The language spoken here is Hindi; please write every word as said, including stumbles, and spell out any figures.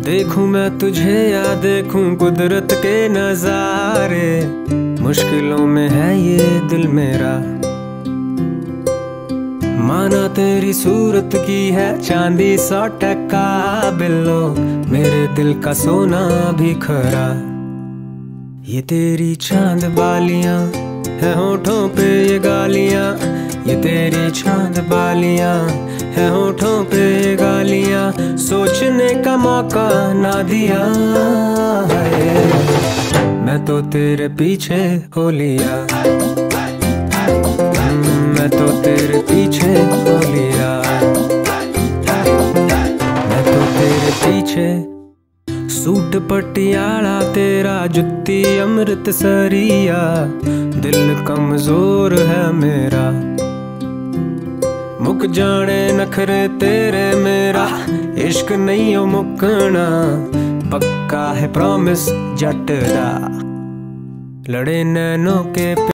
देखूं मैं तुझे या देखूं कुदरत के नजारे, मुश्किलों में है ये दिल मेरा। माना तेरी सूरत की है चांदी सौ टका बिल्लो, मेरे दिल का सोना भी खरा। ये तेरी चांद बालियां है होठों पे ये गालियां, ये तेरी चांद बालियां है होठों पे ये गालियां, सोचने का मौका ना दिया है। मैं तो तेरे पीछे हो लिया, मैं तो तेरे पीछे हो लिया, मैं तो तेरे पीछे। सूट पटियाला तेरा जुत्ती अमृत सरिया, दिल कमजोर है मेरा। मुक जाने नखरे तेरे मेरा, इश्क नहीं हो मुकना, पक्का है प्रॉमिस जट दा। लड़े नैनों के